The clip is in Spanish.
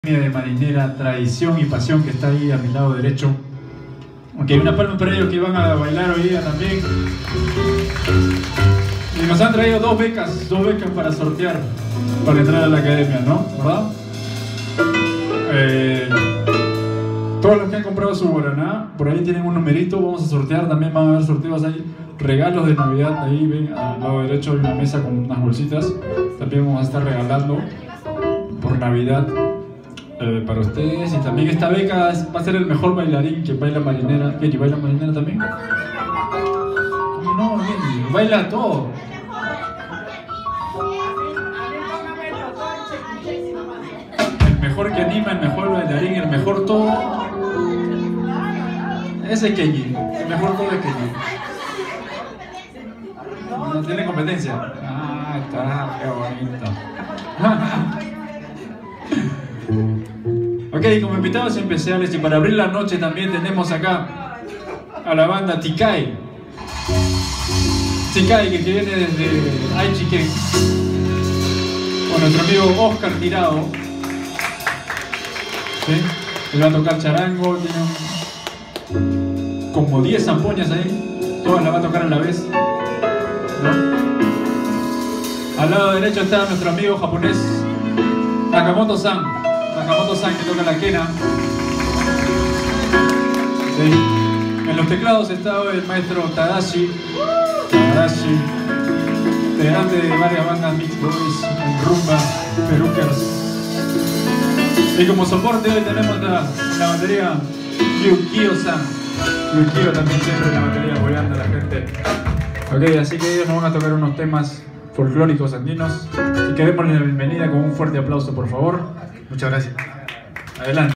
De marinera, tradición y pasión, que está ahí a mi lado derecho. Aunque hay una palma para ellos que van a bailar hoy día también. Y nos han traído dos becas para sortear, para entrar a la academia, ¿no? ¿Verdad? Todos los que han comprado su guaraná, por ahí tienen un numerito, vamos a sortear, también van a haber sorteos ahí, regalos de Navidad, ahí ven, al lado derecho hay una mesa con unas bolsitas, también vamos a estar regalando por Navidad para ustedes. Y también esta beca va a ser el mejor bailarín que baila marinera. ¿Qué? ¿Baila marinera también? ¿Cómo no? Benji, baila todo. El mejor que anima, el mejor bailarín, el mejor todo. Ese es Kenji, el mejor todo es Kenji. No tiene competencia. Ah, está, qué bonito. Ok, como invitados especiales y para abrir la noche también tenemos acá a la banda Tikai. Tikai, que viene desde Aichiken, con nuestro amigo Oscar Tirado. ¿Sí? Él va a tocar charango, tiene como 10 zampoñas ahí, todas las va a tocar a la vez, ¿no? Al lado derecho está nuestro amigo japonés Nakamoto-san, que toca la quena. Sí. En los teclados está el maestro Tadashi, integrante de varias bandas Mixed Boys, Rumba, Perukers. Y como soporte hoy tenemos la batería Yukio-san. Yukio también siempre en la batería apoyando a la gente. Ok, así que ellos nos van a tocar unos temas folclóricos andinos. Así que démosle la bienvenida con un fuerte aplauso, por favor. Muchas gracias. Adelante.